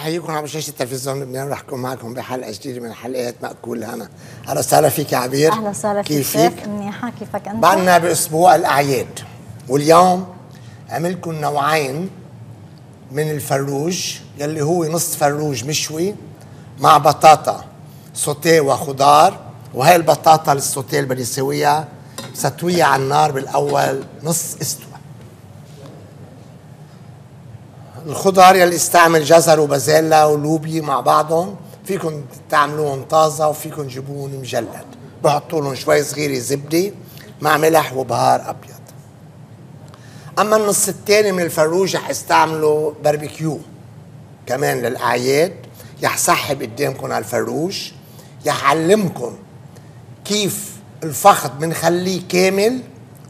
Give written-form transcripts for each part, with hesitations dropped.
بحييكم على شاشة التلفزيون لبنان، رح أكون معكم بحلقة جديدة من حلقات مأكول هنا. أهلا وسهلا فيك يا عبير. أهلا وسهلا فيك. كيفك؟ منيحة، كيفك أنت؟ بعدنا بأسبوع الأعياد، واليوم عملكم نوعين من الفروج يلي هو نص فروج مشوي مع بطاطا سوتيه وخضار، وهي البطاطا السوتيه اللي بدي اسويها ستويها على النار بالأول نص استوى. الخضار يلي استعمل جزر وبازيلا ولوبي مع بعضهم، فيكم تعملوهم طازة وفيكم تجيبوهم مجلد، بحطوا لهم شوي صغيرة زبدة مع ملح وبهار أبيض. أما النص الثاني من الفروج رح استعمله باربيكيو كمان للأعياد، رح سحب قدامكم على الفروج، رح علمكم كيف الفخذ بنخليه كامل،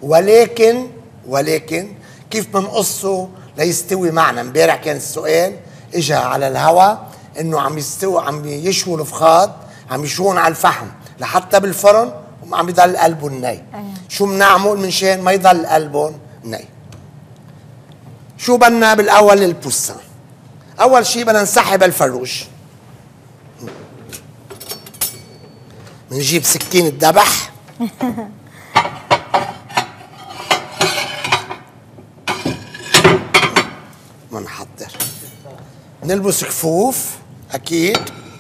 ولكن كيف بنقصه ليستوي معنا. امبارح كان السؤال اجى على الهواء انه عم يشووا الفخاد، عم يشوون على الفحم لحتى بالفرن وعم يضل قلبهم ني. شو بنعمل منشان ما يضل قلبهم ني؟ شو بدنا بالاول للبوسان؟ اول شيء بدنا نسحب الفروج، بنجيب سكين الذبح منحضر، نلبس كفوف اكيد،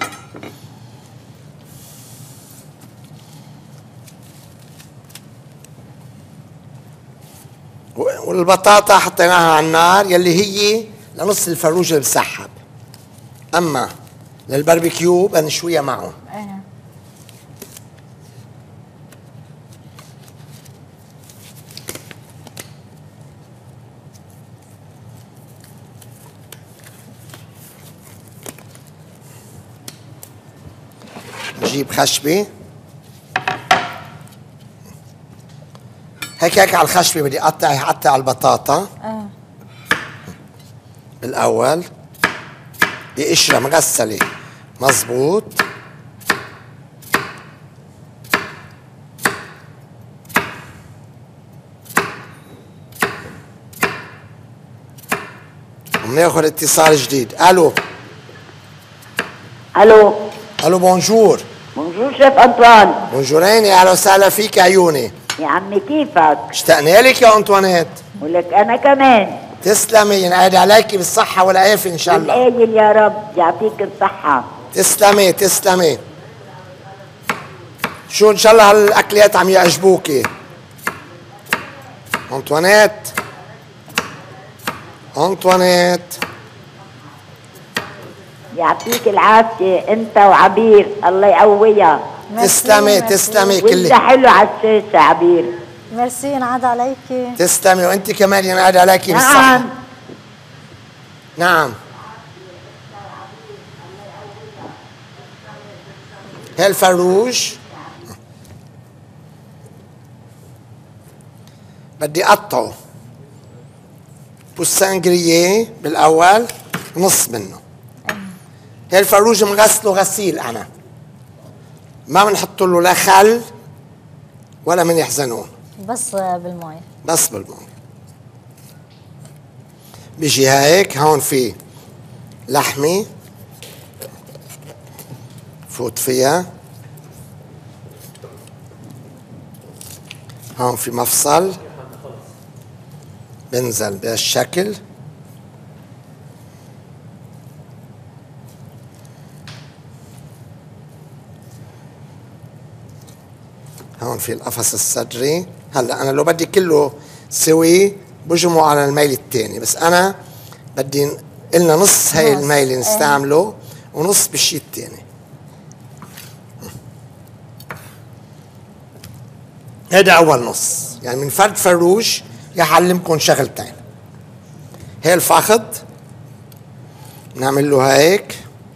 والبطاطا حطيناها على النار يلي هي لنص الفروج اللي بسحب. اما للباربيكيو بنشويها معه. نجيب خشبة هيك على الخشبة، بدي اقطع على البطاطا بالاول بقشرة مغسلة مظبوط، وبناخذ اتصال جديد. الو بونجور. بونجور شيف أنطوان. بونجوريني، اهلا وسهلا فيك يا عيوني. يا عمي كيفك؟ اشتقنا لك يا انطوانيت. ولك أنا كمان. تسلمي، ينعاد عليكي بالصحة والعافية إن شاء الله. بالآيل يا رب، يعطيك الصحة. تسلمي. شو إن شاء الله هالأكلات عم يعجبوكي؟ أنطوانيت يعطيك العافية أنت وعبير، الله يقويها. تسلمي وأنت حلو على الشاشة عبير. ميرسي، ينعاد عليكي. تسلمي، وأنت كمان ينعاد عليكي بالصحة. نعم. هالفروج بدي أقطعه بوسان جرييه بالأول، نص منه. هالفروج مغسله غسيل، أنا ما بنحط له لا خل ولا من يحزنون، بس بالماء. بيجي هيك. هون في لحمة فوت فيها، هون في مفصل بنزل بهالشكل، هون في القفص الصدري. هلا انا لو بدي كله سوي بجمعه على الميل الثاني، بس انا بدي قلنا نص هي الميل نستعمله ونص بالشيء الثاني. هذا اول نص، يعني من فرد فروج رح اعلمكم شغلتين. هي الفخذ نعمل له هيك،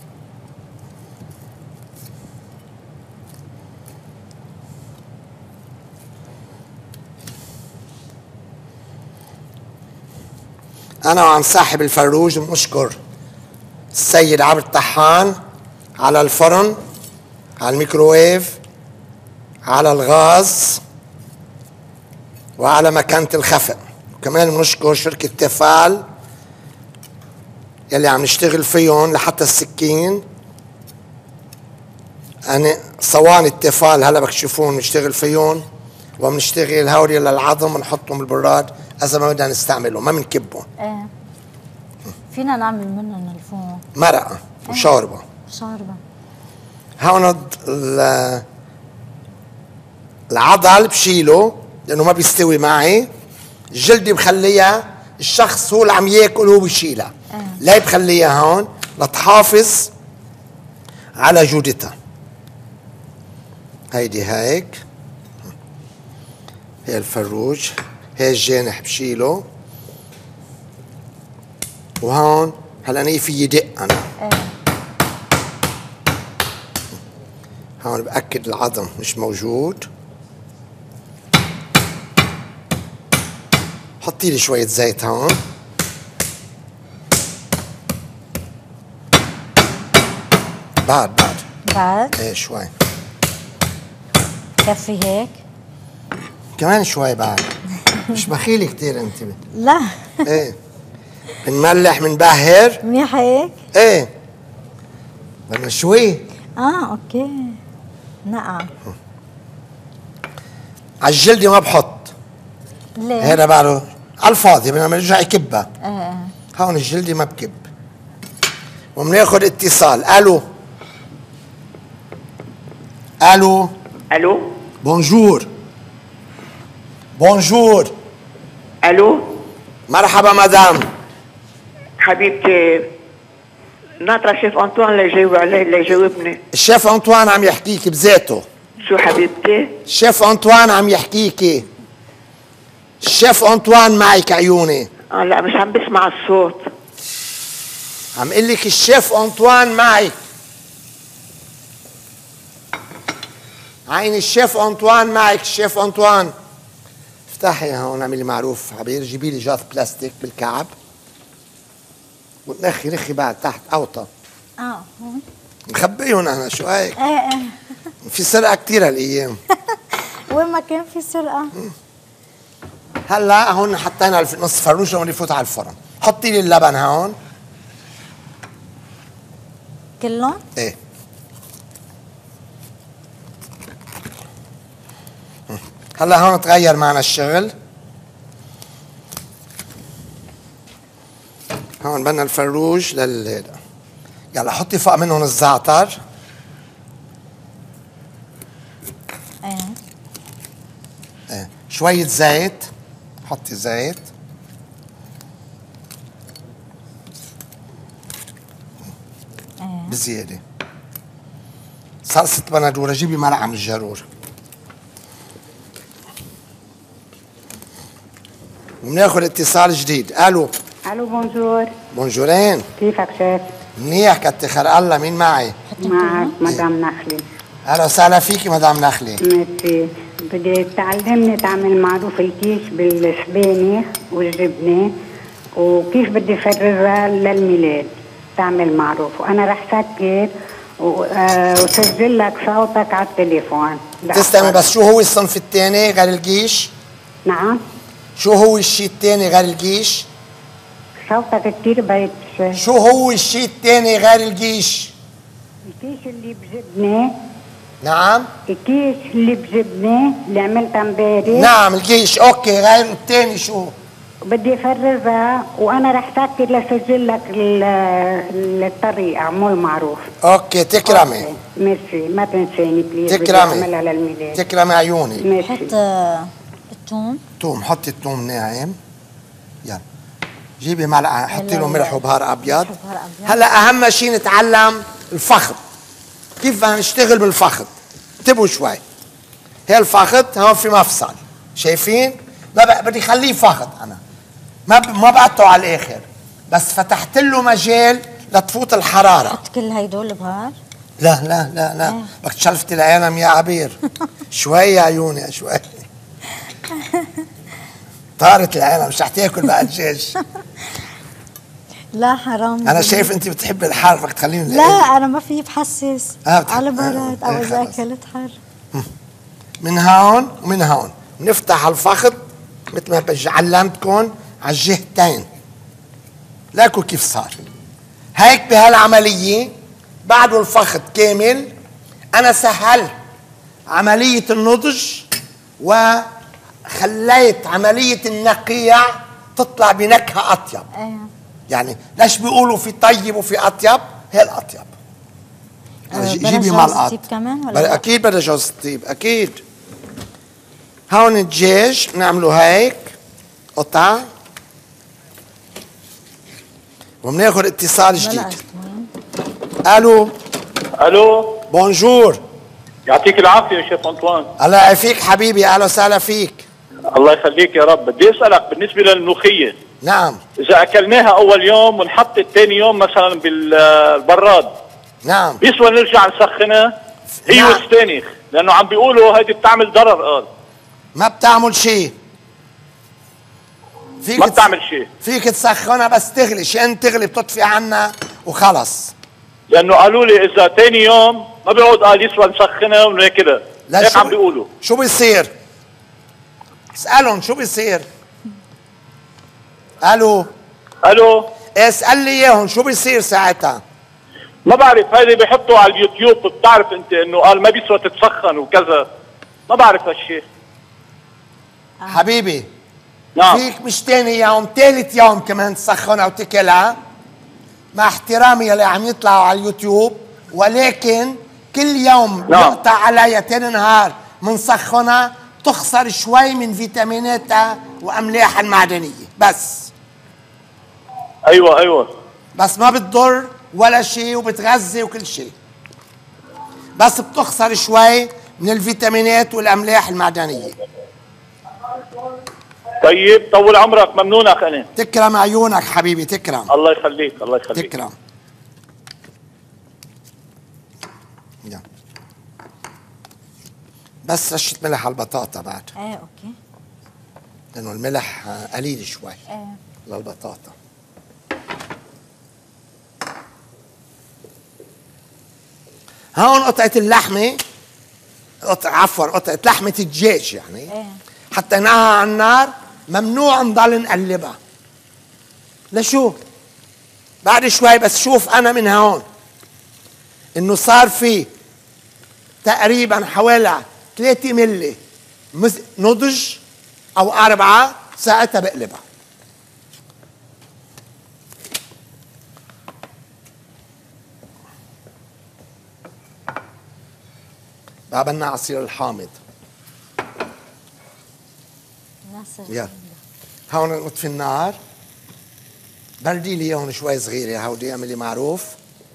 أنا وعم صاحب الفروج بنشكر السيد عبد الطحان على الفرن، على الميكروويف، على الغاز، وعلى مكانة الخفق. وكمان بنشكر شركة تيفال يلي عم نشتغل فيهم لحتى السكين. أنا صواني التيفال هلا بكشفون نشتغل فيهم، وبنشتغل هوري للعظم ونحطهم بالبراد إذا ما بدنا نستعملهم، ما بنكبهم. ايه فينا نعمل منهم الفوم مرقة وشوربة. شوربة. هون العضل بشيله لأنه ما بيستوي معي، الجلدة بخليها الشخص هو اللي عم ياكل هو بيشيلها. لا بخليها هون لتحافظ على جودتها. هيدي هيك، هي الفروج، هي الجانح بشيله. وهون هلا انا في دق انا. هون باكد العظم مش موجود. حطي لي شوية زيت هون. بعد ايه شوي. كفي هيك؟ كمان شوي بعد. مش بخيلي كتير انت. لا ايه بنملح بنبهر. منيح هيك؟ ايه بدنا شوي. اوكي. نعم. على الجلدة ما بحط. ليه؟ هذا بعده على الفاضي بدنا نرجع يكبها. ايه هون الجلدة ما بكب. وبناخذ اتصال. الو الو الو بونجور. بونجور. الو مرحبا مدام. حبيبتي ناطرة شيف انطوان ليجاوب علي ليجاوبني. الشيف انطوان عم يحكيك بذاته. شو حبيبتي؟ الشيف انطوان عم يحكيكي. الشيف انطوان معك عيوني. لا مش عم بسمع الصوت. عم قل لك الشيف انطوان معك. عين الشيف انطوان معك. الشيف انطوان افتحي هون اعملي معروف عبير، جيبي لي جاث بلاستيك بالكعب ونخي بعد تحت اوطى. هون مخبيهم انا شو هيك؟ ايه في سرقه كثير هالايام. وين ما كان في سرقة. هلا هون حطينا نص فروشه ونفوت على الفرن. حطي لي اللبن هون. كلهم؟ ايه هلا هون تغير معنا الشغل. هون بدنا الفروج هذا. يلا حطي فوق منهم الزعتر. ايه شوية زيت. حطي زيت. بزيادة. صلصة بندورة. جيبي ملعقة من الجارور. وبناخذ اتصال جديد. الو بونجور. بونجورين. كيفك شيف؟ منيح كتر خير الله. مين معي؟ معك مدام نخلي. اهلا وسهلا فيكي مدام نخلي. ميرسي. بدي تعلمني تعمل معروف الكيش بالسبانخ والجبنة، وكيف بدي فرزها للميلاد. تعمل معروف وانا رح سكر وسجل لك صوتك على التليفون. تسلمي. بس شو هو الصنف الثاني غير القيش؟ نعم. شو هو الشيء الثاني غير القيش؟ صوتك كتير بعيد. شو هو الشيء الثاني غير القيش؟ الكيش اللي بجبنة. نعم. الكيش اللي بجبنة اللي عملتها امبارح. نعم القيش. اوكي غير الثاني شو؟ بدي افرزها وانا رح سكر لسجل لك الطريقة. عمول معروف. اوكي تكرمي. ميرسي. ما تنساني بليز. تكرمي. اعملها للميلاد. تكرمي عيوني. ميرسي. حط الثوم. توم. حطي الثوم ناعم. يلا جيبي ملعقة. حطي له ملح وبهار ابيض. هلا اهم شيء نتعلم الفخذ. كيف بدنا نشتغل بالفخذ. انتبهوا شوي. هي الفخذ هون في مفصل. شايفين؟ ما بدي خليه فخذ انا. ما بقطعه على الاخر. بس فتحت له مجال لتفوت الحرارة. حط كل هيدول بهار؟ لا لا لا لا. بدك شلفتي العالم يا عبير. شوي يا عيوني شوي. طارت العالم. مش رح تاكل بقى دجاج. لا حرام. انا شايف انت بتحبي الحار بدك تخليهم. لا انا ما في بحسس على برد او اذا اكلت حر. من هون ومن هون نفتح الفخذ مثل ما علمتكم على الجهتين. لاكو كيف صار. هيك بهالعملية بعده الفخذ كامل. أنا سهلت عملية النضج وخليت عملية النقيع تطلع بنكهة أطيب. يعني ليش بيقولوا في طيب وفي أطيب؟ هي الأطيب. جيبي ملقط كمان ولا أكيد بدها جوز الطيب أكيد. هون الدجاج بنعمله هيك قطع وبناخذ اتصال جديد. الو الو بونجور. يعطيك العافيه يا شيخ انطوان. الله يعافيك حبيبي، اهلا وسهلا فيك. الله يخليك يا رب. بدي اسالك بالنسبه للملوخيه. نعم. اذا اكلناها اول يوم ونحطت ثاني يوم مثلا بالبراد، نعم، بيسوى نرجع نسخنها هي نعم. والسبانخ؟ لانه عم بيقولوا هيدي بتعمل ضرر. قال ما بتعمل شيء. ما بتعمل شيء. فيك تسخنها بس تغلي، شان تغلي بتطفي عنها وخلص. لانه قالوا لي اذا ثاني يوم ما بيقعد قال يسوى نسخنها وناكلها. هيك عم بيقولوا. شو بيصير؟ اسألهم شو بيصير. الو اسأل لي اياهم شو بيصير ساعتها. ما بعرف، هيدي بيحطوا على اليوتيوب. بتعرف انت انه قال ما بيسوى تتسخن وكذا. ما بعرف هالشيء حبيبي. نعم. فيك مش تاني يوم، تالت يوم كمان تسخنها وتاكلها مع احترامي يلي عم يطلعوا على اليوتيوب، ولكن كل يوم نقطع عليها تاني نهار منسخنها تخسر شوي من فيتاميناتها واملاحها المعدنيه بس. ايوه بس ما بتضر ولا شيء وبتغذي وكل شيء، بس بتخسر شوي من الفيتامينات والاملاح المعدنيه. طيب طول عمرك، ممنونك. انا تكرم عيونك حبيبي، تكرم. الله يخليك الله يخليك. تكرم. بس رشة ملح على البطاطا بعد. اوكي. لانه الملح قليل شوي للبطاطا. هون قطعة اللحمة، قطعة لحمة الدجاج يعني. حطيناها على النار، ممنوع نضل نقلبها. لشو؟ بعد شوي بس شوف انا من هون انه صار في تقريبا حوالي 3 ملي نضج او 4، ساعتها بقلبها. بقى بدنا عصير الحامض. يلا هون نطفي النار، بردي لي هون شوي صغيره، هودي اعملي معروف.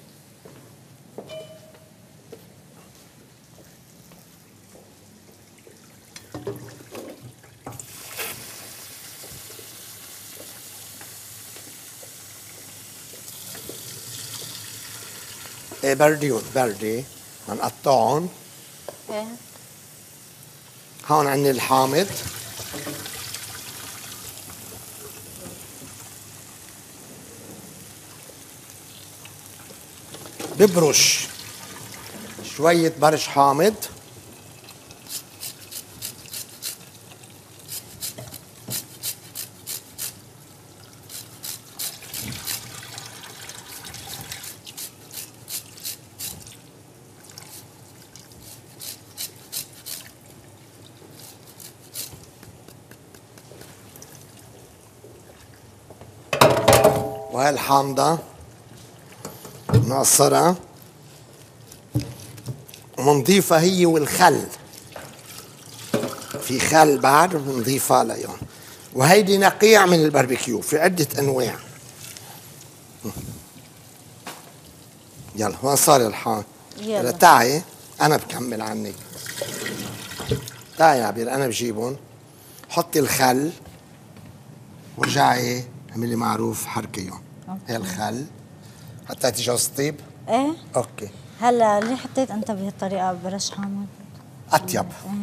ايه بردي هنقطعهم. هون عندي الحامض. ببرش شوية برش حامض. وهي الحامضة نقصرها ومنضيفها هي والخل. في خل بعد بنضيفها لهم. وهيدي نقيع من الباربيكيو، في عدة أنواع. يلا هون صار الحامض. يلا تعي أنا بكمل عنك. تعي يا عبير أنا بجيبهم. حطي الخل ورجعي اعملي معروف حركيهم. هي الخل. حطيتي جوز الطيب؟ ايه اوكي. هلا ليه حطيت انت بهالطريقه برش حامض؟ اطيب.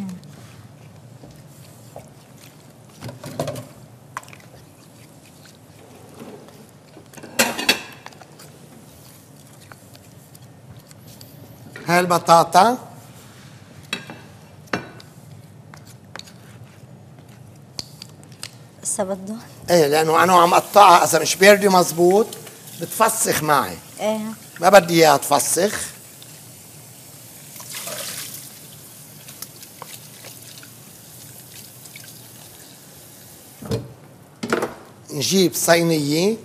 هاي البطاطا هسه بده. ايه لانه انا عم قطعها، اذا مش باردة مزبوط بتفسخ معي. ايه ما بدي اياها تفسخ. نجيب صينية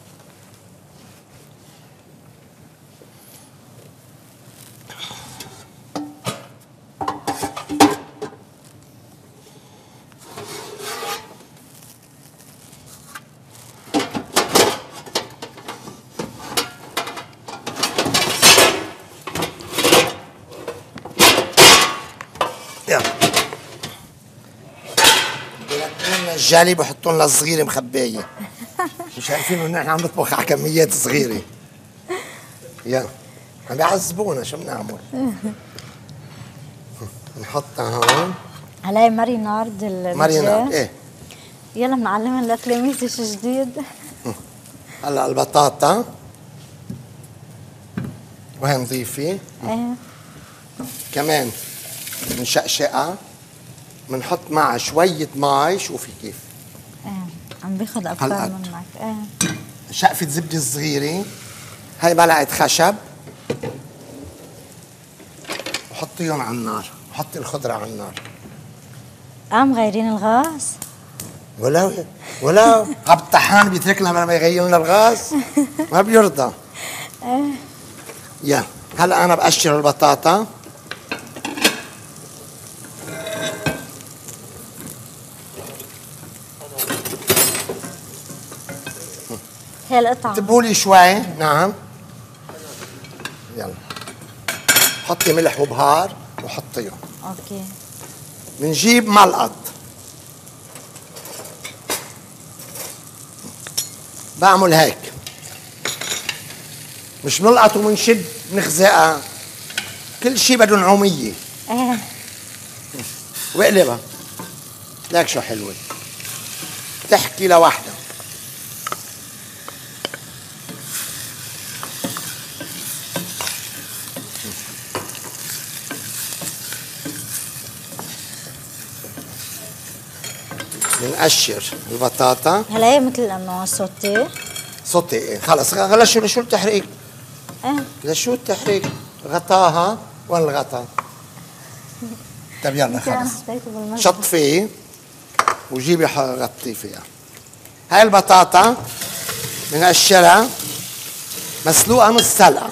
الجالي بحطوا لنا صغيره مخبايه. مش عارفين انه نحن عم نطبخ على كميات صغيره. يا عم بيعذبونا، شو بنعمل؟ نحطها هون. هلاقي مارينارد مارينارد ايه. يلا بنعلمهم لتلاميذ شي جديد. هلا البطاطا وهي نظيفه. ايه كمان بنشقشقها، بنحط معها شويه مي. شوفي كيف ايه عم بياخد افكار منك. ايه شقفه زبده صغيره، هاي ملعقه خشب، وحطيهم على النار. حطي الخضره على النار. مغيرين الغاز؟ ولا عبد الطحان بيتركنا لما يغير لنا الغاز؟ ما بيرضى. يا هلا انا بقشر البطاطا. هي القطعة انتبهوا لي شوي. نعم يلا حطي ملح وبهار وحطيهم. اوكي. بنجيب ملقط، بعمل هيك، مش بنلقط وبنشد بنخزقها. كل شيء بده نعوميه. ايه واقلبها. لك شو حلوه، تحكي لوحدها. بنقشر البطاطا. هلا هي مثل انه سوتيه. صوتي خلص. هلا شو التحريك؟ ايه لشو التحريك؟ غطاها. وين الغطا؟ طيب يلا خلص. شطفيه وجيبي غطيه فيها. هاي البطاطا بنقشرها مسلوقه نص سلقه.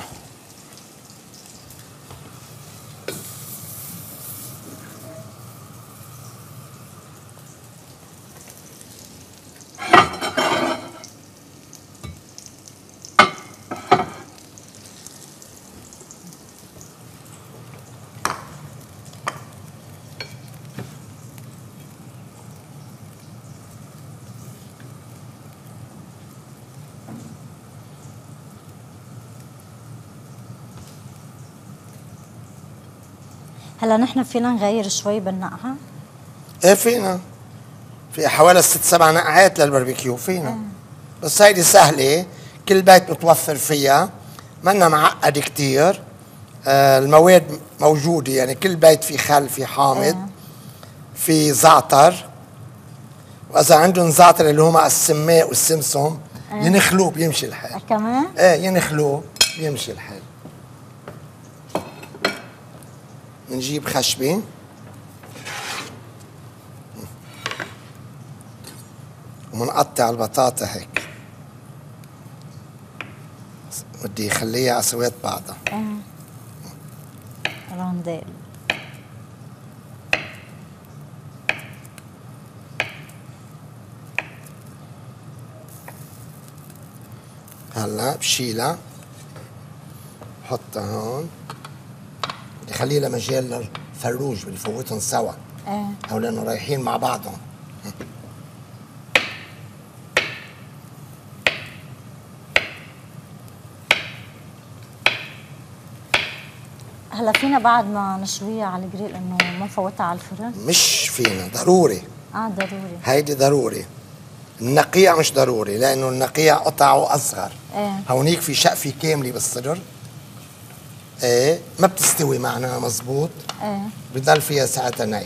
هلا نحن فينا نغير شوي بالنقعة؟ ايه فينا. في حوالي 6-7 نقعات للباربيكيو فينا. بس هيدي سهلة، كل بيت متوفر فيها، منا معقد كتير. المواد موجودة، يعني كل بيت في خل، في حامض، في زعتر. وإذا عندهم زعتر اللي هما السماء والسمسم ينخلوه بيمشي الحال. كمان؟ ايه ينخلوه بيمشي الحال. بنجيب خشبة ومنقطع البطاطا هيك. بدي اخليها على سوية بعضها. رونديل. هلا بشيلها بحطها هون. بدي اخلي لها مجال للفروج، بدي فوتهم سوا. او لانه رايحين مع بعضهم. هلا فينا بعد ما نشويها على الجريل انه ما نفوتها على الفرن؟ مش فينا، ضروري. ضروري. هيدي ضروري. النقيع مش ضروري، لانه النقيع قطعه اصغر. هونيك في شقفه كامله بالصدر. ايه ما بتستوي معنا مزبوط. بضل فيها ساعتها ني.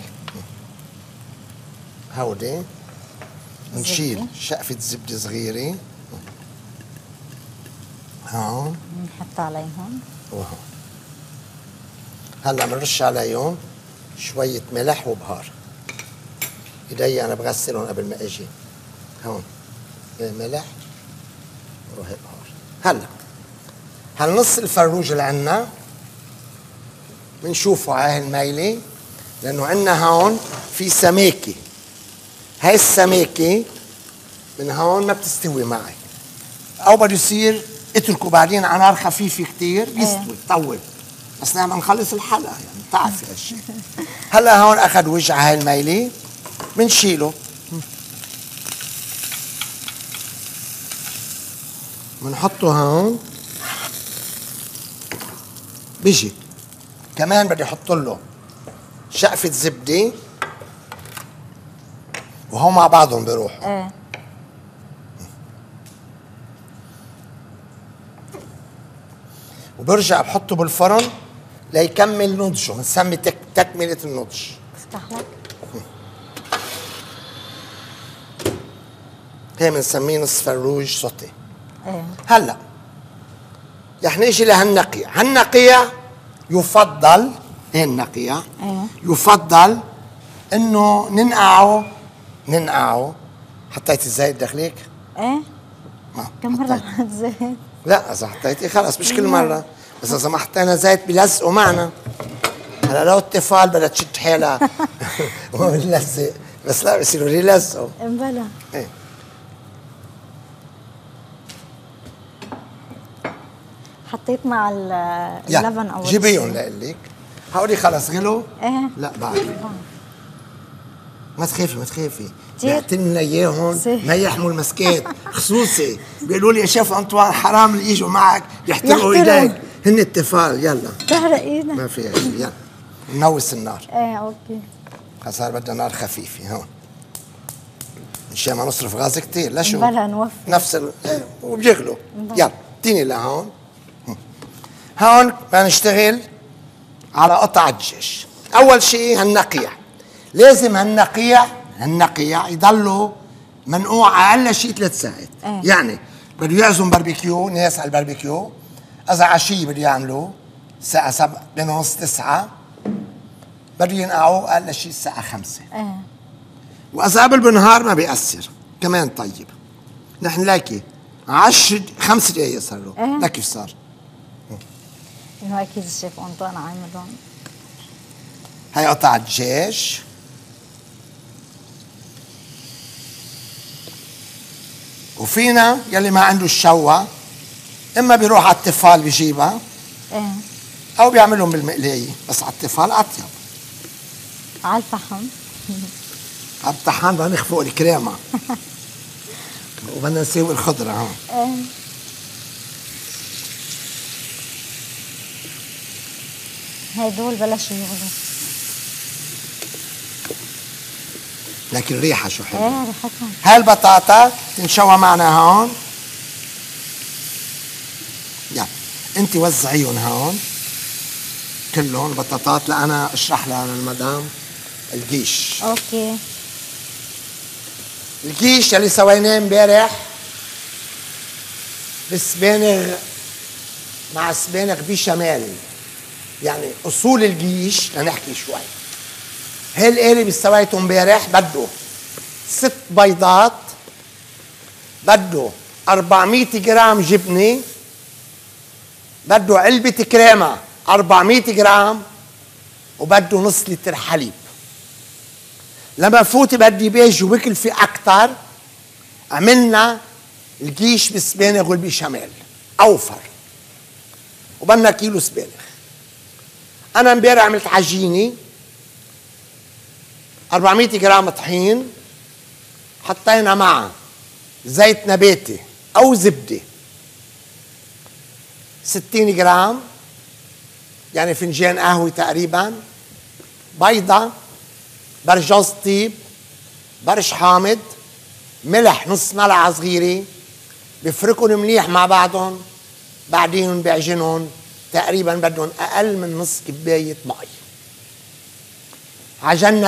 هودي بنشيل شقفه زبده صغيره هون بنحط عليهم وهون. هلا بنرش عليهم شوية ملح وبهار. ايدي انا بغسلهم قبل ما اجي. هون ملح وهي بهار. هلا هالنص الفروج اللي عنا بنشوفه على هالميلة، لأنه عنا هون في سماكة. هاي السماكة من هون ما بتستوي معي، أو بده يصير اتركه بعدين على نار خفيفة كتير بيستوي طول، بس نعم نخلص الحلقة يعني بتعرفي هالشيء. هلا هون أخذ وجه هاي الميلة بنشيله، بنحطه هون. بيجي كمان بدي احط له شقفة زبدة، وهم مع بعضهم بيروحوا. وبرجع بحطه بالفرن ليكمل نضجه، بنسمي تكملة النضج. افتح لك. هي بنسميه نص فروج سوتيه. هلا رح نيجي لهالنقيع. هالنقيع يفضل، هي النقيع يفضل انه ننقعه. حطيتي الزيت داخليك؟ ايه كم مرة حطيت زيت؟ لا اذا حطيتي خلص مش كل مرة، بس اذا ما حطينا زيت بيلزقوا معنا. هلا لو الطفال بدها تشد حيلها وبنلزق، بس لا بصيروا يلزقوا. امبلا ايه حطيت مع اللبن اول شيء. جيبيهم لقلك. هقولي خلص غلوا؟ ايه لا بعد. ما تخافي ما تخافي، كتير بيعتلنا اياهم ما يحموا المسكات. خصوصي بيقولوا لي يا شيف انطوان حرام اللي يجوا معك يحترقوا ايديك، هن الطفال. يلا تحرق ايدك ما في شيء. يلا نوس النار. ايه اوكي. صار بدنا نار خفيفه هون مشان ما نصرف غاز كثير. لا شو بلا نوفر نفس وبيغلوا. يلا اديني لهون. هون بدنا نشتغل على قطع الدجاج. اول شيء هالنقيع، لازم هالنقيع يضلوا منقوع اقل شيء 3 ساعات. يعني بده يعزم باربيكيو، ناس على الباربيكيو، اذا عشيه بده يعملوا الساعه 7 ونص 9 بده ينقعوا اقل شيء الساعه 5. واذا قبل بالنهار ما بيأثر كمان. طيب نحن لاكي 5 دقايق صار له. لا كيف صار؟ انه اكيد الشيف انطوان عاملهم. هاي قطع الدجاج. وفينا يلي ما عنده الشوة اما بيروح على التفال بيجيبها او بيعملهم بالمقلاية، بس على التفال اطيب. على الفحم على الطحان بدنا نخفق الكريمة وبدنا نسوي الخضرة هون. هدول بلشوا يغلوا، لكن ريحة شو حلوة. ريحتهم. هاي البطاطا تنشوى معنا هون. يلا انت وزعيهم هون كلهم البطاطات لأنا اشرح لها للمدام القيش. اوكي. القيش اللي سويناه امبارح بالسبانغ مع سبانغ بشمال، يعني اصول القيش لنحكي شوي. هاي القالب اللي سويته امبارح بده 6 بيضات، بده 400 جرام جبنه، بده علبة كريمة 400 جرام، وبده نص لتر حليب. لما فوتي بدي بيج وبكلفة أكتر عملنا القيش بالسبانغ والبشاميل أوفر، وبدنا كيلو سبانغ. أنا امبارح عملت عجينة 400 جرام طحين، حطينا معها زيت نباتي أو زبدة 60 جرام، يعني فنجان قهوة تقريبا، بيضة، برش جوز طيب، برش حامض، ملح نص ملعقة صغيرة. بفركهم منيح مع بعضهم، بعدين بعجنهم تقريبا بدهم أقل من نص كباية مي. عجنا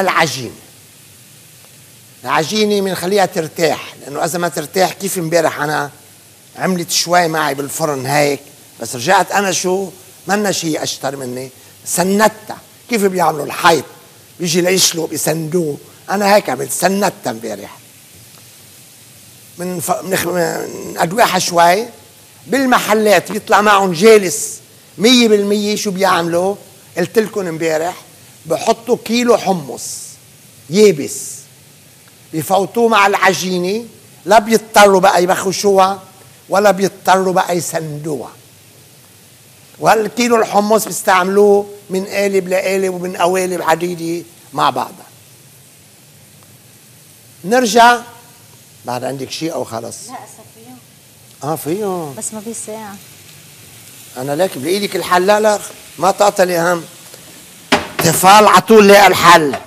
العجينة بنخليها ترتاح، لأنه إذا ما ترتاح كيف امبارح أنا عملت شوي معي بالفرن هيك، بس رجعت انا شو منا شيء اشطر مني، سندتها. كيف بيعملوا الحيط بيجي ليشلوا بيسندوه، انا هيك عملت سندتها امبارح. من ادويها شوي بالمحلات بيطلع معهم جالس 100%. شو بيعملوا؟ قلت لكم امبارح بحطوا كيلو حمص يابس بفوتوه مع العجينه، لا بيضطروا بقى يبخشوها ولا بيضطروا بقى يسندوها. وهالكيلو الحمص بيستعملوه من قالب لقالب ومن قوالب عديده مع بعضها. نرجع بعد عندك شيء او خلص؟ لا هسه فيه. فيه بس ما بيساعد. انا لك بايدك الحل. لا ما تعطلي هم. تفال عطول لاقى الحل.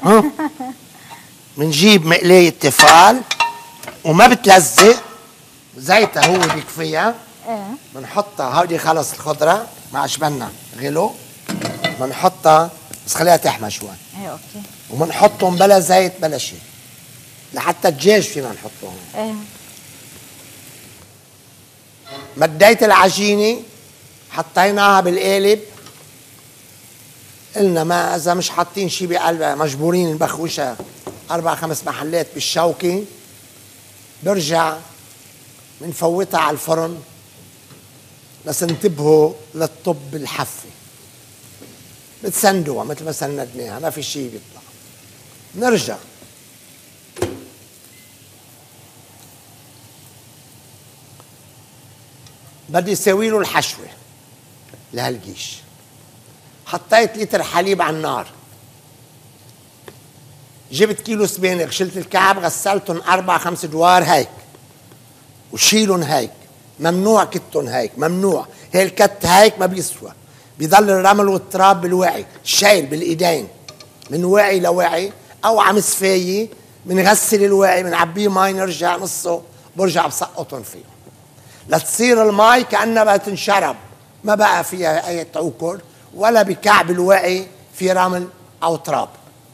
بنجيب مقلاية تفال وما بتلزق، زيتها هو بيكفيها. بنحطها هودي خلص الخضرة ما عجبنا غلو، بنحطها بس خليها تحمى شوي. اوكي. وبنحطهم بلا زيت بلا شيء، لحتى الدجاج فينا نحطهم. مديت العجينة حطيناها بالقالب، قلنا ما اذا مش حاطين شيء بقلبها مجبورين نبخوشها 4-5 محلات بالشوكة. برجع بنفوتها على الفرن، بس انتبهوا للطب الحفة، بتسندوها مثل ما سندناها ما في شيء بيطلع. نرجع بدي سوي له الحشوة لهالقيش. حطيت لتر حليب على النار، جبت كيلو سبانخ، شلت الكعب غسلتهم 4-5 دوار هيك وشيلهم هيك. ممنوع كتهم هيك، ممنوع. هي الكت هيك ما بيسوى، بيضل الرمل والتراب بالوعي، شايل بالايدين من وعي لوعي او عم سفايه. بنغسل الوعي بنعبيه مي، نرجع نصه برجع بسقطهم فيه لتصير المي كأنها بقى تنشرب، ما بقى فيها اي تعوكر ولا بكعب الوعي في رمل او تراب.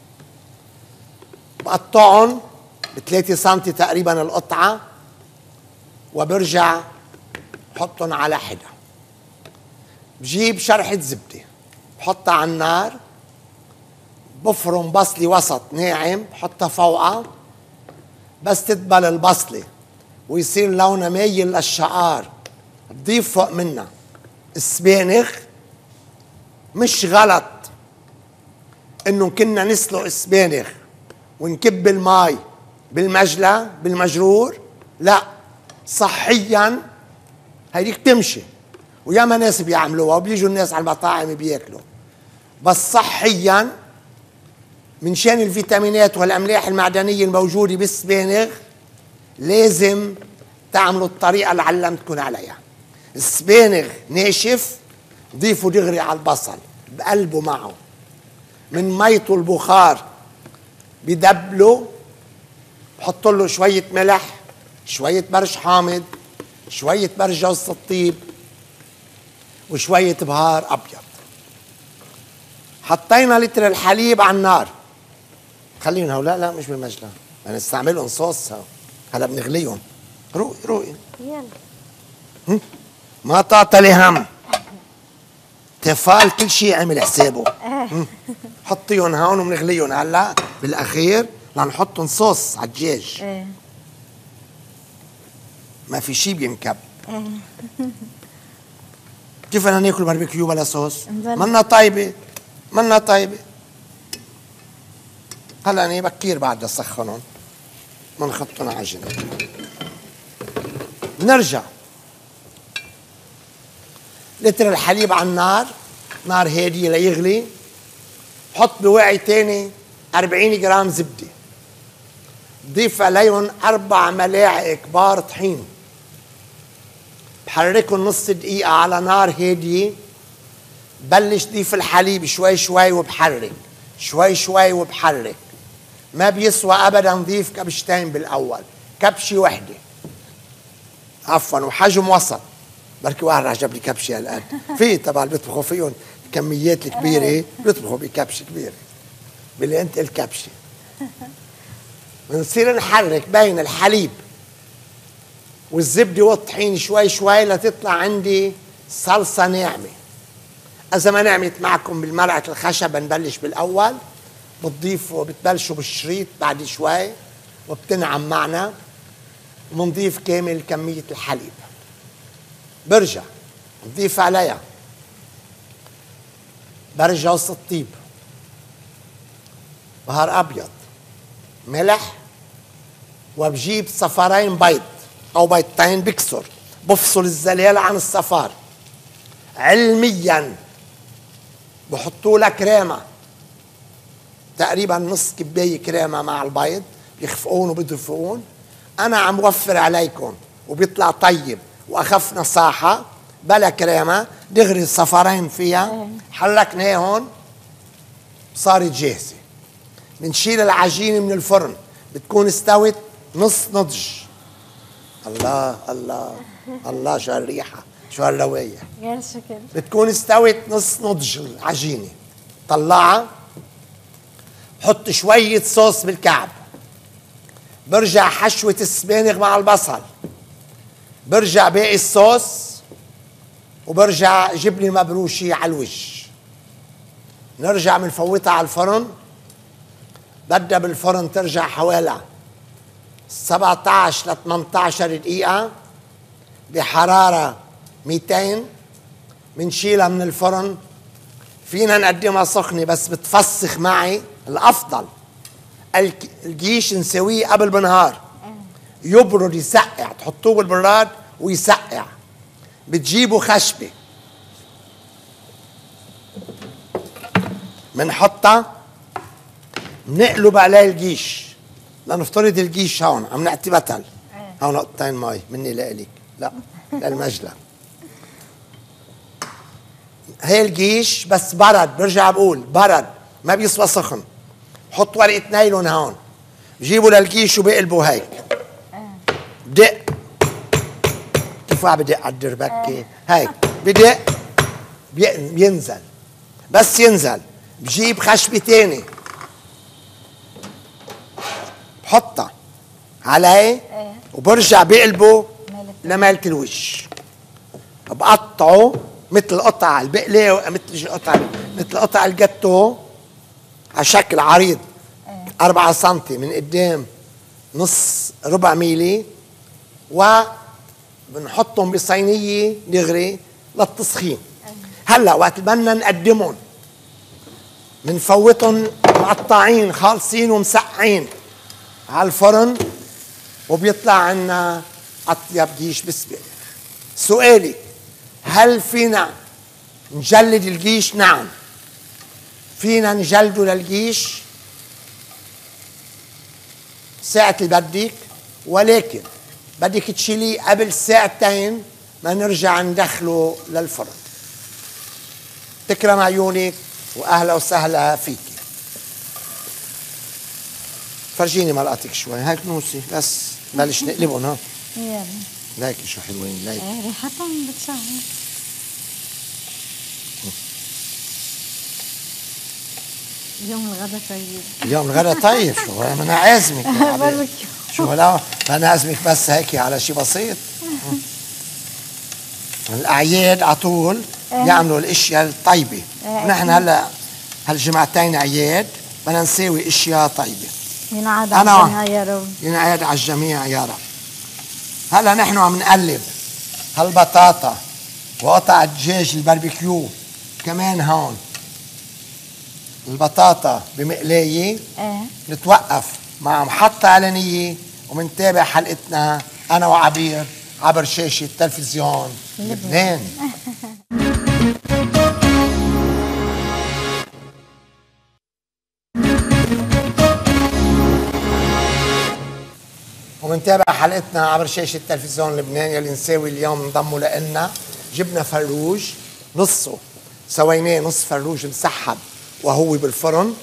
بقطعهم ب3 سنتي تقريبا القطعه، وبرجع بحطهم على حدا. بجيب شرحة زبدة بحطها على النار، بفرم بصلي وسط ناعم بحطها فوقها. بس تدبل البصلة ويصير لونها مايل للشعار، بضيف فوق منها السبانخ. مش غلط انه كنا نسلق السبانخ ونكب الماء بالمجلة بالمجرور، لا، صحيا هيديك تمشي، وياما ناس بيعملوها وبيجوا الناس على المطاعم بياكلوا. بس صحيا من شان الفيتامينات والاملاح المعدنيه الموجوده بالسبانخ لازم تعملوا الطريقه اللي علمتكم عليها. السبانخ ناشف ضيفوا دغري على البصل بقلبوا معه، من ميته البخار بدبله، بحط له شويه ملح، شويه برش حامض، شويه برش جوز الطيب، وشويه بهار ابيض. حطينا لتر الحليب على النار. خلينا لا مش بالمجلة، هنستعملهم صوص هلا بنغليهم. روقي يلا ما تعطلي هم. تفال كل شيء عمل حسابه. حطيهم هون وبنغليهم هلا بالاخير لنحطهم صوص على الدجاج. ما في شيء بينكب. كيف بدنا ناكل باربيكيو بلا صوص؟ منا طيبه منا طيبه. هلا انا بكير بعد اسخنهم بنحطهم على جنب. نرجع لتر الحليب على النار، نار هاديه ليغلي. بحط بوعي تاني 40 جرام زبده، ضيف عليهم 4 ملاعق كبار طحين. بحركهم نص دقيقة على نار هادية. بلش ضيف الحليب شوي شوي وبحرك، شوي شوي وبحرك. ما بيسوى ابدا ضيف كبشتين بالاول، كبشة وحدة عفوا وحجم وسط. بركي واحد راح جاب لي كبشة هالقد. في طبعا بيطبخوا فيهم كميات الكبيرة، بيطبخوا بكبشة كبيرة باللي انت الكبشة. بنصير نحرك بين الحليب والزبدة والطحين شوي شوي لتطلع عندي صلصة ناعمة. إذا ما نعمت معكم بالمرقة الخشب بنبلش بالأول، بتبلشوا بالشريط بعد شوي وبتنعم معنا، وبنضيف كامل كمية الحليب. برجع نضيف عليها برجوز الطيب، بهار أبيض، ملح، وبجيب صفارين بيض أو بيضتين بكسر، بفصل الزلال عن الصفار. علميا بحطوا لها كريمة، تقريبا نص كباية كريمة مع البيض، بيخفقون وبيضيفون. أنا عم وفر عليكم وبيطلع طيب وأخف نصاحة بلا كريمة، دغري الصفارين فيها حركناهن صارت جاهزة. بنشيل العجينة من الفرن، بتكون استوت نص نضج. الله الله الله، شو هالريحة، شو هالروايح، غير شكل. بتكون استوت نص نضج العجينة. طلعها، بحط شوية صوص بالكعب، برجع حشوة السبانغ مع البصل، برجع باقي الصوص، وبرجع جبنة مبروشة على الوجه. نرجع منفوتها على الفرن، بدها بالفرن ترجع حوالي 17 ل 18 دقيقة بحرارة 200. منشيلها من الفرن. فينا نقدمها سخنة بس بتفسخ معي. الأفضل الجيش نسويه قبل بنهار، يبرد يسقع، تحطوه بالبراد ويسقع. بتجيبوا خشبة منحطها، منقلب عليه الجيش. لنفترض الجيش هون عم نعطي بتل، هون نقطتين مي مني لإلك، لا للمجلة. هي الجيش بس برد، برجع بقول برد ما بيصفى سخن. حط ورقة نايلون هون، بجيبوا للجيش وبقلبوا هيك. بدق كيف عم بدق على الدربكة هيك، بدق بينزل. بس ينزل بجيب خشبة تاني بحطها عليه وبرجع بقلبه لمالة الوش. بقطعه مثل قطع البقلة، مثل قطع الجاتو على شكل عريض 4 سنتي من قدام، نص ربع ميلي، وبنحطهم بصينية دغري للتسخين. هلا وقت بدنا نقدمهم بنفوتهم مقطعين خالصين ومسقعين على الفرن، وبيطلع عنا أطيب جيش بسبق. سؤالي، هل فينا نجلد الجيش؟ نعم، فينا نجلده للجيش ساعة اللي بدك، ولكن بدك تشيليه قبل ساعتين ما نرجع ندخله للفرن. تكرم عيونك واهلا وسهلا فيك. فرجيني مرقتك شوي هيك نوسي بس بلش نقلبهم. ها يلا ليكي شو حلوين، ليكي ريحتهم بتشهي. يوم الغدا طيب. يوم الغدا طيب. شو انا عازمك شو هلا انا عازمك بس هيك على شيء بسيط. الاعياد على طول يعملوا الاشياء الطيبه. نحن هلا هالجمعتين اعياد بدنا نساوي اشياء طيبه. ينعاد على الجميع يا رب. ينعاد على الجميع يا رب. هلا نحن عم نقلب هالبطاطا وقطع الدجاج الباربيكيو كمان هون. البطاطا بمقلايه. نتوقف مع محطة إعلانية ومنتابع حلقتنا أنا وعبير عبر شاشة تلفزيون لبنان. ومنتابع حلقتنا عبر شاشة تلفزيون لبنان. يلي نساوي اليوم انضموا لنا، جبنا فروج نصه، سويناه نص فروج مسحب وهو بالفرن،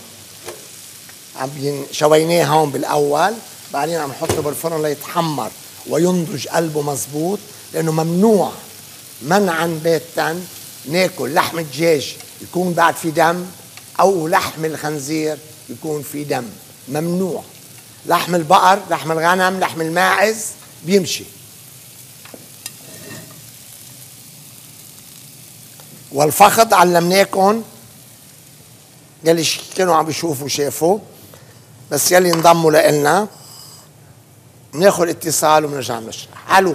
شويناه هون بالاول، بعدين عم نحطه بالفرن ليتحمر وينضج قلبه مزبوط. لانه ممنوع منعا باتا ناكل لحم الدجاج يكون بعد في دم، او لحم الخنزير يكون في دم، ممنوع. لحم البقر، لحم الغنم، لحم الماعز بيمشي. والفخذ علمناكم، يلي كانوا عم بيشوفوا شافوا، بس يلي انضموا لنا بناخذ اتصال وبنرجع نشرح. الو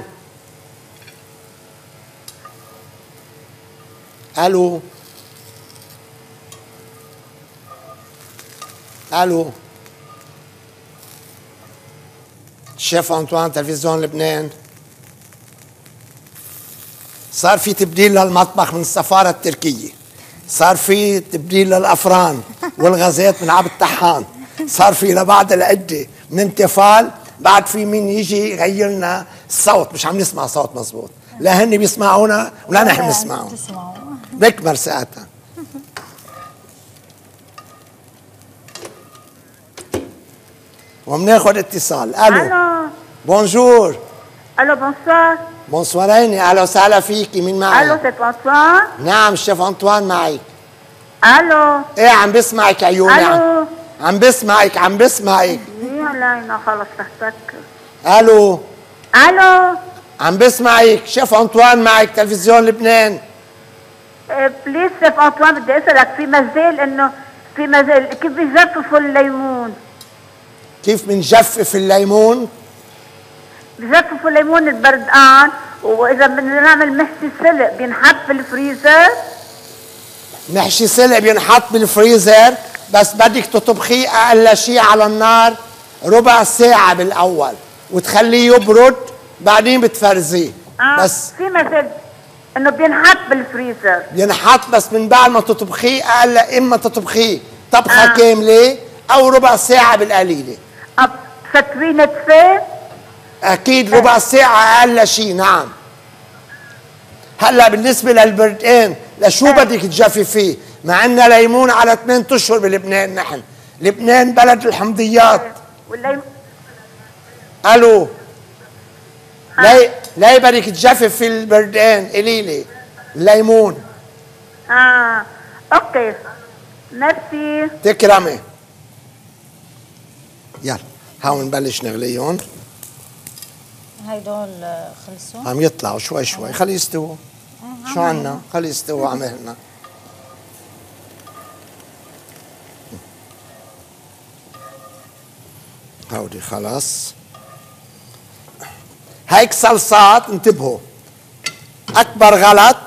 الو الو شيف أنطوان تلفزيون لبنان. صار في تبديل للمطبخ من السفارة التركية، صار في تبديل للأفران والغازات من عبد الطحان، صار في لبعض العدة من انتفال، بعد في مين يجي يغير لنا الصوت، مش عم نسمع صوت مزبوط، لا هن بيسمعونا ولا نحن بنسمعهم، بكبر ساعتها. وبناخذ اتصال. الو بونجور. الو بونسوار. بونسواريني، اهلا وسهلا فيكي، مين معي؟ الو سيف انطوان. نعم الشيف انطوان معك. الو ايه عم بسمعك عيوني. الو عم بسمعك عم بسمعك. علينا خلص تحتك. الو الو عم بسمعك، شيف انطوان معك تلفزيون لبنان. بليز سيف انطوان بدي اسالك، في مجال كيف بيجففوا الليمون؟ كيف بنجفف الليمون؟ بجففوا الليمون البردقان، واذا بدنا نعمل محشي سلق بينحط بالفريزر. محشي سلق بينحط بالفريزر، بس بدك تطبخيه اقل شيء على النار ربع ساعة بالاول وتخليه يبرد، بعدين بتفرزيه. بس في مجال انه بينحط بالفريزر. بينحط بس من بعد ما تطبخيه اقل، اما تطبخيه طبخة كاملة او ربع ساعة بالقليلة. فتوي نتفه؟ اكيد ربع ساعة اقل شيء. نعم. هلا بالنسبة للبردقان لشو بدك تجففيه؟ مع عنا ليمون على 8 اشهر بلبنان، نحن لبنان بلد الحمضيات. والليمون الو ليه بدك تجفف في البردقان؟ قليلي الليمون. اوكي ميرسي. تكرمي. يلا هاو نبلش نغليهم. هيدول خلصوا عم يطلعوا شوي شوي، خليه يستووا. شو عنا؟ خليه يستووا عملنا. هودي خلاص. هيك صلصات انتبهوا، اكبر غلط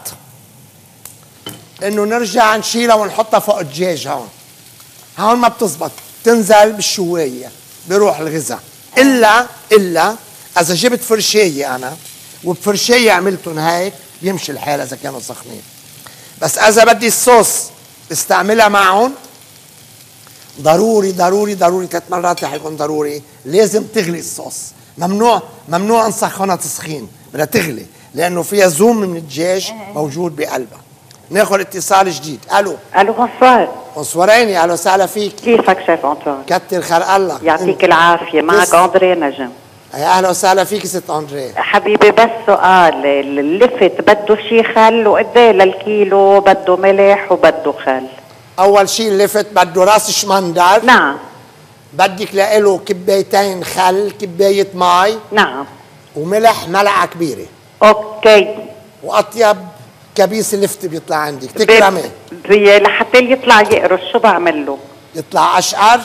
انه نرجع نشيلها ونحطها فوق الدجاج. هون ما بتزبط، تنزل بالشوايه بيروح الغذاء. الا اذا جبت فرشايه انا وبفرشايه عملتهم هيك يمشي الحال اذا كانوا سخنين. بس اذا بدي الصوص استعملها معهم ضروري ضروري ضروري 3 مرات رح يكون ضروري، لازم تغلي الصوص. ممنوع نسخنها تسخين، بدها تغلي لانه فيها زوم من الدجاج موجود بقلبها. ناخذ اتصال جديد. الو بونسوار. بونسواريني، اهلا وسهلا فيك. كيفك شيف انطوان؟ كتر خير الله. يعطيك العافيه. معك اندري نجم. اهلا وسهلا فيك ست اندري. حبيبي بس سؤال، اللفت بده شي خل وقد ايه للكيلو؟ بده ملح وبده خل. اول شيء اللفت بده راس شمندر. نعم. بدك له كبايتين خل، كبايه مي. نعم. وملح ملعقه كبيره. اوكي. واطيب كبيس اللفت بيطلع عندك. تكرمي. لحتى يطلع يقرش شو بعمل له؟ يطلع اشقر.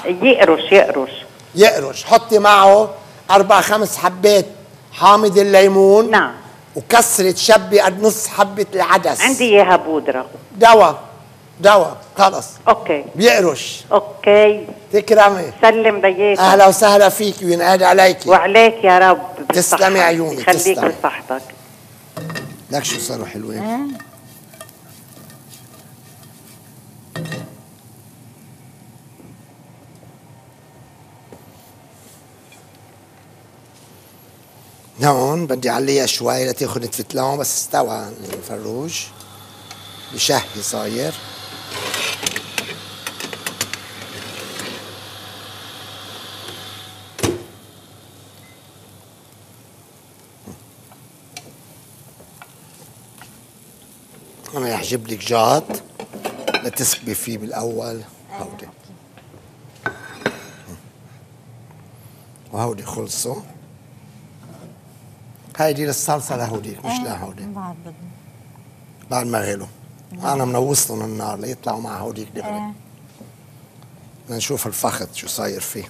يقرش. حطي معه 4-5 حبات حامض الليمون. نعم. وكسرة شبي قد نص حبة العدس. عندي اياها بودرة. دواء خلص. اوكي. بيقرش. اوكي. تكرمي. سلم دياتك. اهلا وسهلا فيك وينعاد عليكي. وعليك يا رب. تسلمي عيوني. خليك بصحتك. لك شو صاروا حلوين. هون بدي عليها شوي لتاخذ تفتلون، بس استوى الفروج بشهي صاير. انا رح اجيب لك جاط لتسكبي فيه بالاول. هودي وهودي خلصوا. هيدي للصلصه لهوديك مش لهودي. بعد ما غلوا. انا منوصلهم النار ليطلعوا مع هوديك دغري. بدنا نشوف الفخذ شو صاير فيه.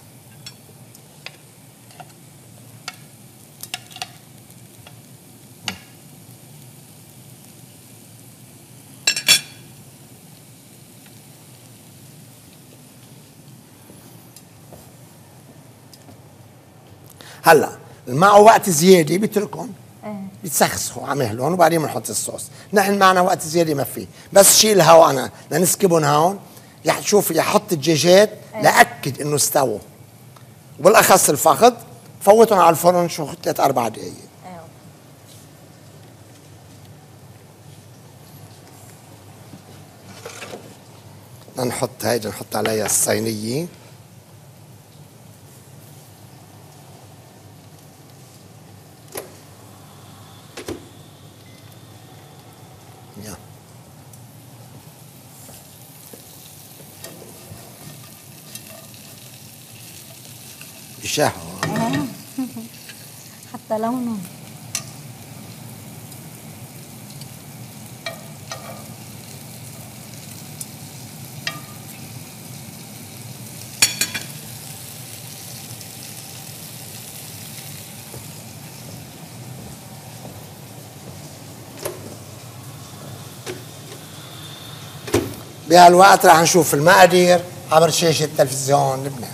هلا معه وقت زياده بيتركهم بيتسخسخوا على مهلهم وبعدين بنحط الصوص. نحن معنا وقت زياده ما فيه، بس شيل هوا انا لنسكبهم هون. شوف يحط الدجاجات لاكد انه استووا، وبالاخص الفخذ فوتهم على الفرن شو 3-4 دقائق. نحط هيدي نحط عليها الصينيه. بشهوة حتى لونه. بهالوقت رح نشوف المقادير عبر شاشة تلفزيون لبنان.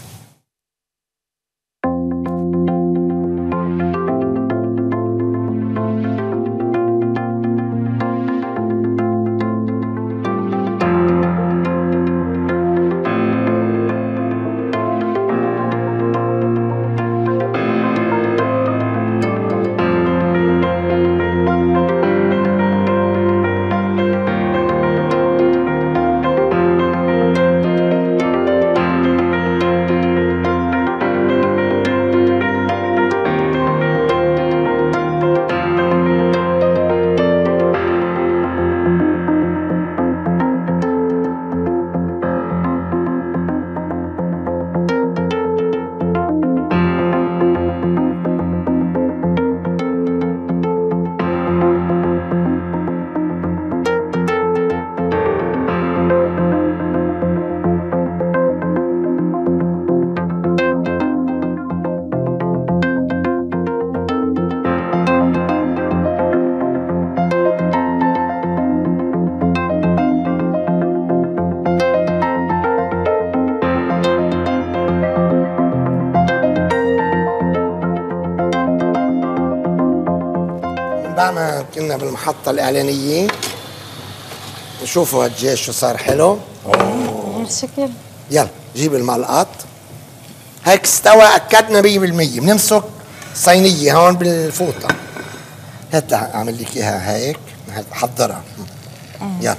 ما كنا بالمحطة الإعلانية نشوفوا هالدجاج شو صار حلو. غير شكل. يلا جيب الملقط. هيك استوى أكدنا 100%. بنمسك صينية هون بالفوطة. هات أعمل لك إياها هيك حضرها. يلا.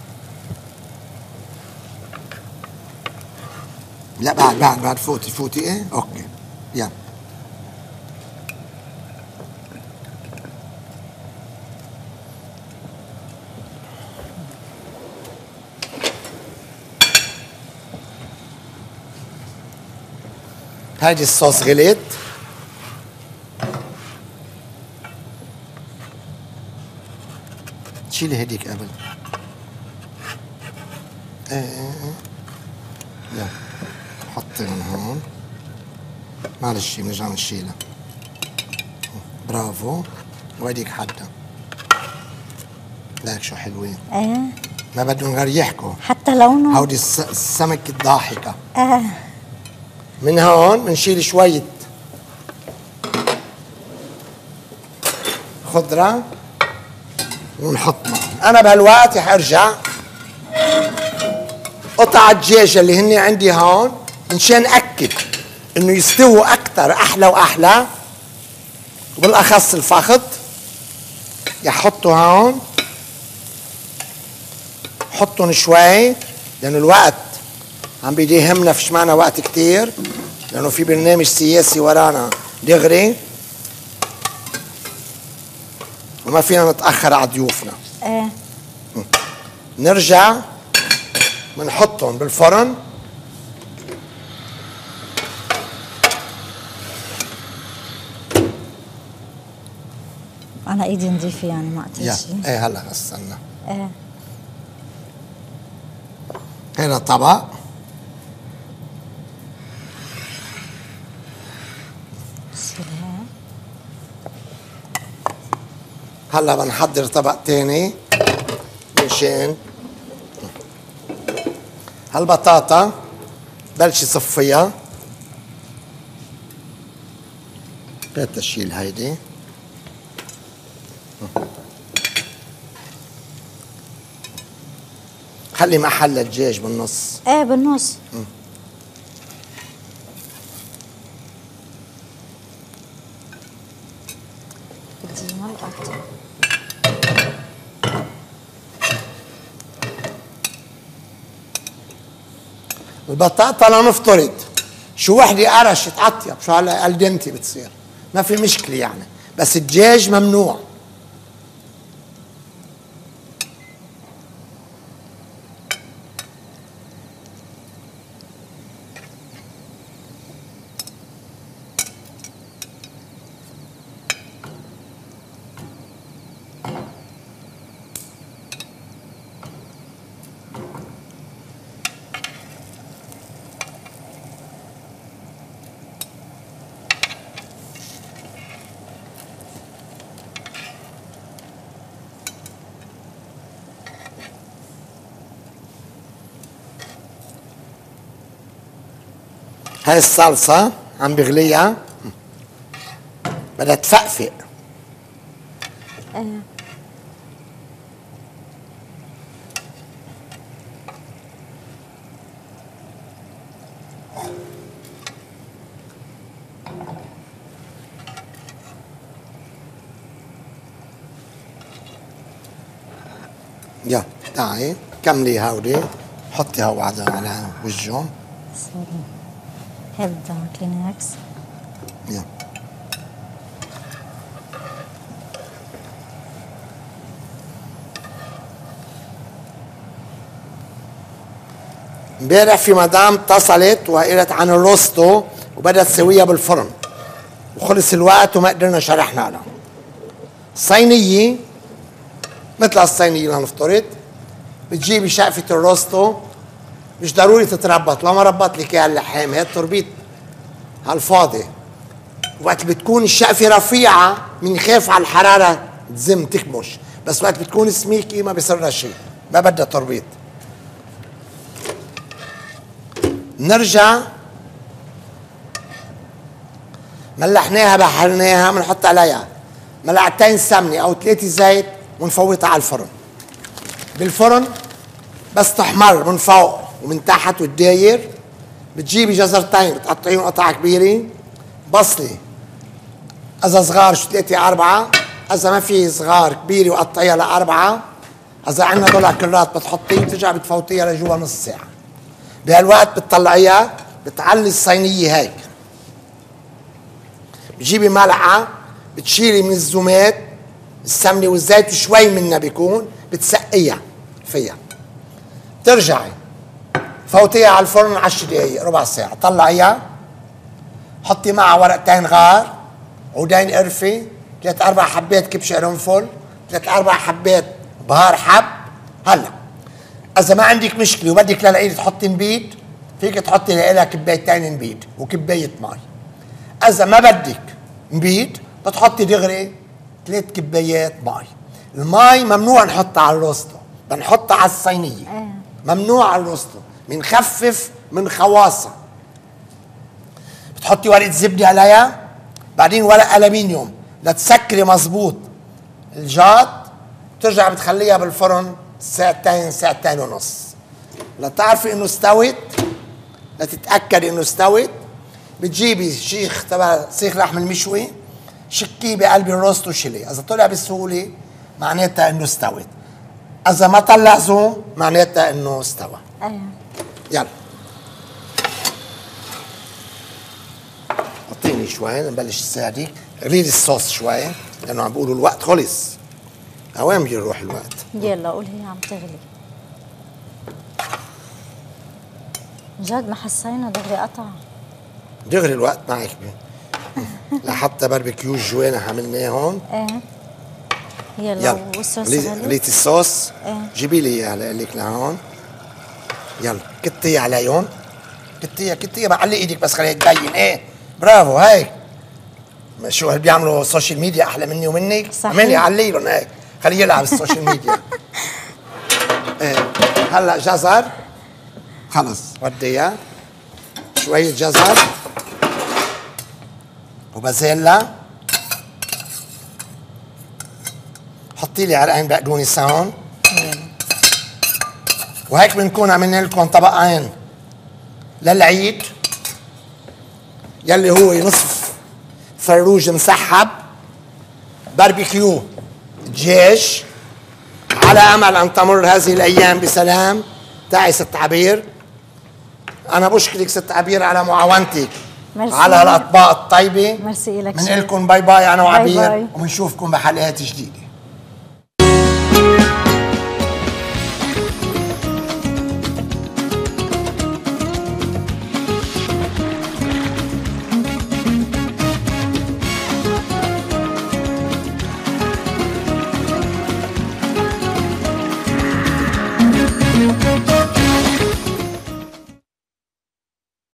لا بعد فوتي إيه؟ أوكي. يلا. هيدي الصوص غليت. شيلي هديك قبل. يلا حطي من هون. معلش بنرجع نشيلها. برافو. وهديك حدها. لك شو حلوين. ما بدهم غير يحكوا. حتى لونه. هودي السمك الضاحكة. من هون بنشيل شوية خضرة ونحط معهم. أنا بهالوقت رح أرجع قطع الدجاج اللي هن عندي هون مشان أكد إنه يستووا أكثر أحلى وأحلى، وبالأخص الفخذ يحطوا هون. حطهم شوي لأنه الوقت عم بيداهمنا، فيش معنا وقت كتير لأنه في برنامج سياسي ورانا دغري وما فينا نتأخر على ضيوفنا. نرجع بنحطهم بالفرن. أنا إيدي نظيفة يعني ما قطعت شيء. إيه هلا غسلنا. هنا طبق. هلا بنحضر طبق تاني مشان هالبطاطا. بلشي صفيها. بتشيل هيدي. خلي محل الدجاج بالنص. ايه بالنص. بدي ملقط. البطاطا لنفترض شو وحده قرشت اطيب، شو هلا الدنتي بتصير، ما في مشكله يعني، بس الدجاج ممنوع. هاي الصلصة عم بغليها، بدها تفقفق. ايه يا تعي كملي هودي، حطي هوا على وجههم. سوري. هي بدها كلينكس. يا امبارح في مدام اتصلت وقالت عن الروستو وبدها تسويها بالفرن وخلص الوقت وما قدرنا شرحنا لها. صينية مثل الصينية لنفترض، بتجيبي شقفة الروستو، مش ضروري تتربط، لو ما ربط لك اياها اللحام هي التربيط هالفاضي. وقت بتكون الشقفة رفيعة بنخاف على الحرارة تزم تكمش، بس وقت بتكون سميكة ما بيصير شيء، ما بدها تربيط. نرجع ملحناها بحرناها، بنحط عليها ملعقتين سمنة أو 3 زيت ونفوتها على الفرن. بالفرن بس تحمر من فوق ومن تحت والداير. بتجيبي جزرتين بتقطعيهم قطع كبيرة، بصلة إذا صغار شو 3 4، إذا ما في صغار كبيرة وقطعيها ل4، إذا عندنا ضلع كرات بتحطيه بترجع بتفوتيها لجوا نص ساعة. بهالوقت بتطلعيها بتعلي الصينية هيك، بتجيبي ملعقة بتشيلي من الزومات السمنة والزيت شوي منها بيكون، بتسقيها فيها، ترجعي فوتيها على الفرن 10 دقايق ربع ساعة، طلعيها حطي معها ورقتين غار، عودين قرفة، 3 4 حبات كبش قرنفل، 3 4 حبات بهار حب. هلا إذا ما عندك مشكلة وبدك للعيد تحطي نبيد، فيك تحطي لها كبايتين نبيد وكباية مي. إذا ما بدك نبيد بتحطي دغري 3 كبايات مي. المي ممنوع نحطها على الروستو، بنحطها على الصينية. ممنوع على الروستو، بنخفف من خواصها. بتحطي ورقة زبدة عليها، بعدين ورق ألمنيوم لتسكري مظبوط الجاط، بترجع بتخليها بالفرن ساعتين 2 ونص لتعرفي انه استوت، لتتأكد انه استوت. بتجيبي شيخ تبع سيخ لحم المشوي، شكيه بقلب الروست وشيليه، اذا طلع بسهوله معناتها انه استوت، اذا ما طلع زوم معناتها انه استوى. يلا اعطيني شوي نبلش نساعدك. ريد الصوص شوي لانه عم بيقولوا الوقت خلص. وين بيروح الوقت؟ يلا قول هي عم تغلي. جد ما حسينا دغري قطع. دغري الوقت معك لحتى باربيكيو جوانا عملناهم. ايه يلا والصوص غليتي الصوص؟ ايه جيبي لي اياه لك لهون. يلا كتي عليهم، كتي بعلق ايدك بس خليها تبين. ايه برافو هيك. شو اللي بيعملوا السوشيال ميديا احلى مني ومنك؟ اعملي علي لهم هيك، خليه يلعب السوشيال ميديا. ايه هلا جزر خلص وديها، شوية جزر وبازيلا، حطي لي عرقين بقدونس هون. وهيك بنكون عملنا لكم طبقين للعيد يلي هو نصف فروج مسحب باربيكيو دجاج، على امل ان تمر هذه الايام بسلام. تعي ست عبير، انا بشكرك ست عبير على معاونتك على الاطباق الطيبه. ميرسي لك. بنقول لكم باي باي انا وعبير، وبنشوفكم بحلقات جديده.